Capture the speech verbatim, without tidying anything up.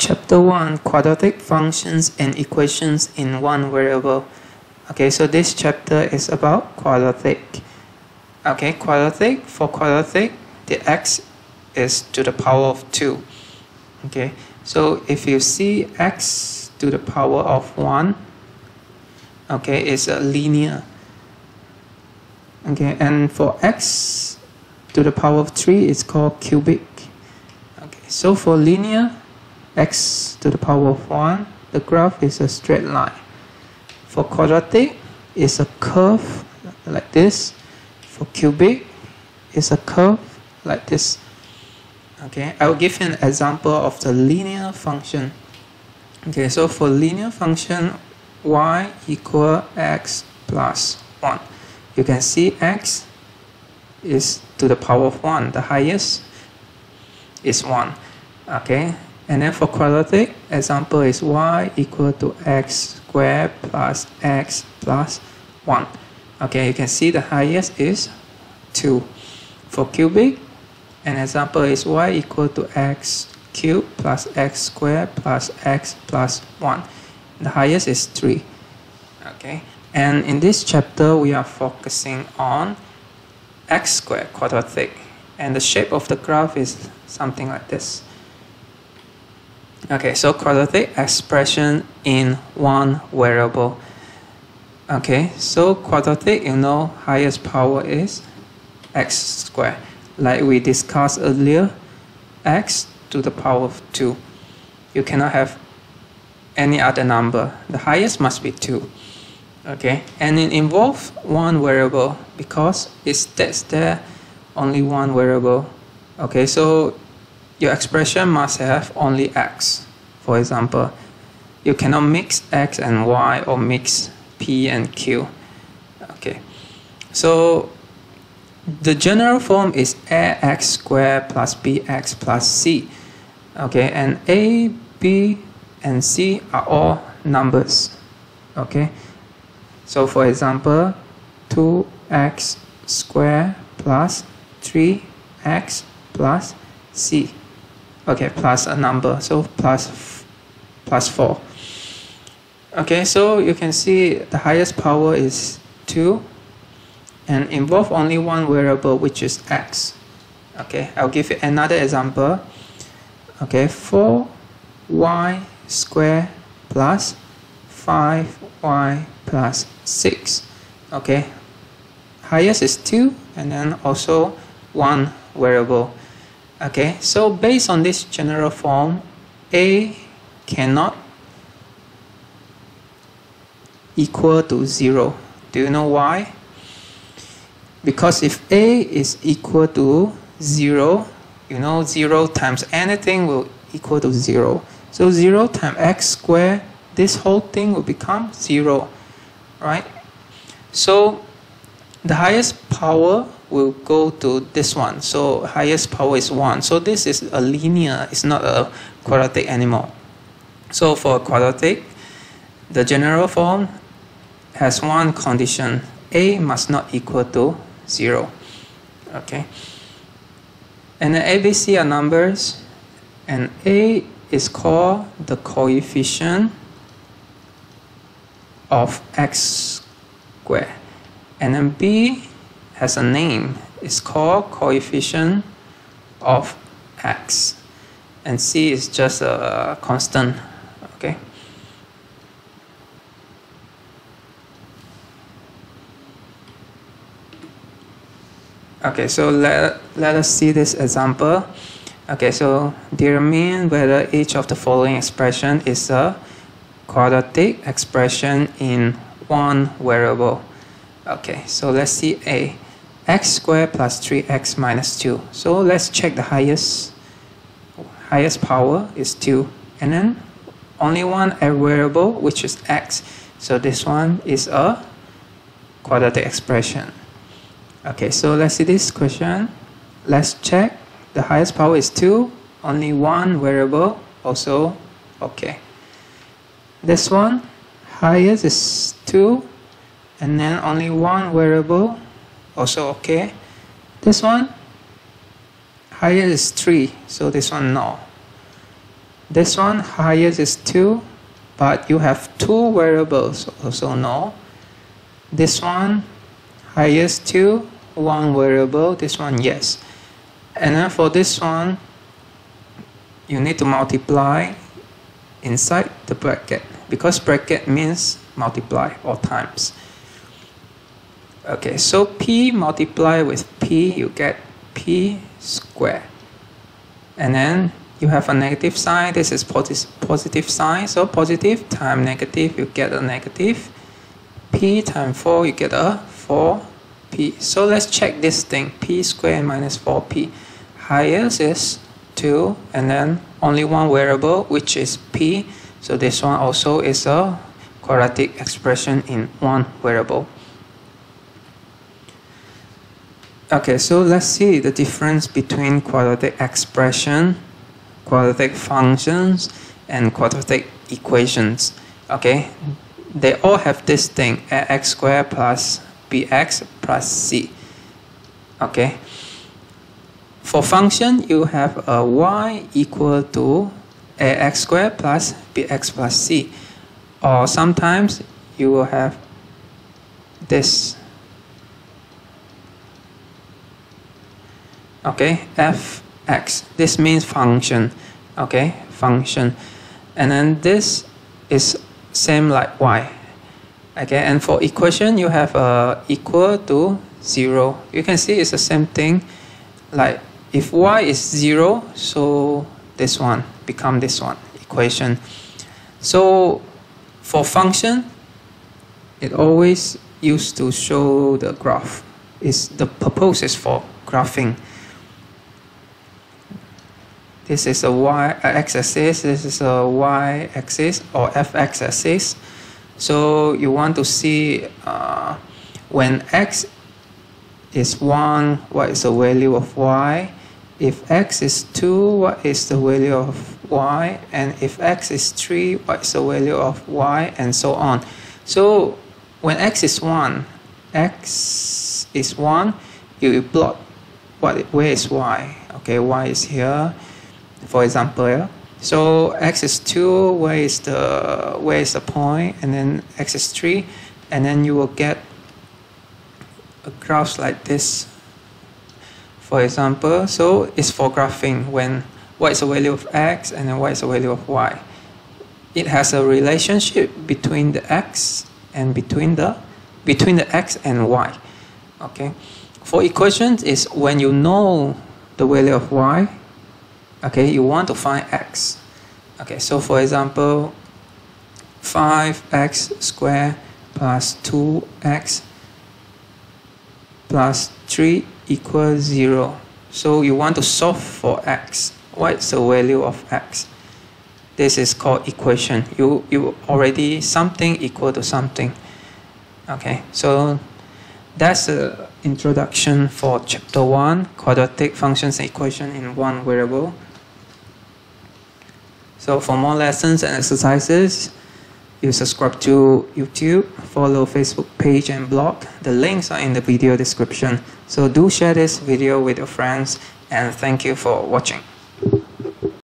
Chapter one, Quadratic Functions and Equations in One Variable. Okay, so this chapter is about quadratic. Okay, quadratic, for quadratic, the x is to the power of two. Okay, so if you see x to the power of one, okay, it's a linear. Okay, and for x to the power of three, it's called cubic. Okay, so for linear, x to the power of one, the graph is a straight line. For quadratic, it's a curve like this. For cubic, it's a curve like this. Okay, I will give you an example of the linear function. Okay, so for linear function, y equal x plus one. You can see x is to the power of one. The highest is one. Okay, and then for quadratic, example is y equal to x squared plus x plus one. Okay, you can see the highest is two. For cubic, an example is y equal to x cubed plus x squared plus x plus one. The highest is three. Okay, and in this chapter, we are focusing on x squared quadratic. And the shape of the graph is something like this. Okay, so quadratic expression in one variable. Okay, so quadratic, you know, highest power is x squared. Like we discussed earlier, x to the power of two. You cannot have any other number. The highest must be two. Okay, and it involves one variable because it states there only one variable. Okay, so your expression must have only x. For example, you cannot mix x and y or mix p and q. Okay, so the general form is ax squared plus bx plus c. Okay, and a, b, and c are all numbers. Okay, so for example, two x squared plus three x plus c. Okay, plus a number, so plus plus four. Okay, so you can see the highest power is two and involve only one variable, which is x. Okay, I'll give you another example. Okay, four y squared plus five y plus six. Okay, highest is two and then also one variable. Okay, so based on this general form, a cannot equal to zero. Do you know why? Because if a is equal to zero, you know zero times anything will equal to zero. So zero times x squared, this whole thing will become zero, right? So the highest power will go to this one. So highest power is one. So this is a linear, it's not a quadratic anymore. So for quadratic, the general form has one condition. A must not equal to zero. Okay. And the A, B, C are numbers. And A is called the coefficient of x squared. And then B has a name. It's called coefficient of x. And C is just a constant. Okay. Okay, so let, let us see this example. Okay, so determine whether each of the following expression is a quadratic expression in one variable. Okay, so let's see A. X squared plus three x minus two. So let's check the highest highest power is two. And then only one variable, which is x. So this one is a quadratic expression. Okay, so let's see this question. Let's check. The highest power is two. Only one variable, also okay. This one, highest is two. And then only one variable, also okay. This one, highest is three. So this one, no. This one highest is two, but you have two variables, also no. This one highest two, one variable, this one yes. And then for this one, you need to multiply inside the bracket, because bracket means multiply or times. Okay, so p multiply with p, you get p squared. And then you have a negative sign, this is posi positive sign, so positive times negative, you get a negative. P times four, you get a four p. So let's check this thing, p squared minus four p. Highest is two, and then only one variable, which is p. So this one also is a quadratic expression in one variable. Okay, so let's see the difference between quadratic expression, quadratic functions, and quadratic equations. Okay, they all have this thing, ax squared plus bx plus c. Okay, for function, you have a y equal to ax squared plus bx plus c. Or sometimes you will have this. Okay, fx. This means function. Okay, function. And then this is same like y. Okay, and for equation, you have uh, equal to zero. You can see it's the same thing. Like if y is zero, so this one become this one equation. So for function, it always used to show the graph. Is the purpose is for graphing. This is a y x-axis, this is a y-axis or f-x-axis. So you want to see uh, when x is one, what is the value of y? If x is two, what is the value of y? And if x is three, what is the value of y? And so on. So when x is one, x is one, you plot what, where is y? Okay, y is here. For example, yeah. So x is two, where is the where is the point, and then x is three, and then you will get a graph like this. For example, so it's for graphing when what is the value of x and then what is the value of y. It has a relationship between the x and between the between the x and y. Okay. For equations is when you know the value of y. Okay, you want to find x. Okay, so for example, five x squared plus two x plus three equals zero. So you want to solve for x. What is the value of x? This is called equation. You, you already something equal to something. Okay, so that's the introduction for chapter one, quadratic functions and equation in one variable. So for more lessons and exercises, you subscribe to YouTube, follow Facebook page and blog. The links are in the video description. So do share this video with your friends, and thank you for watching.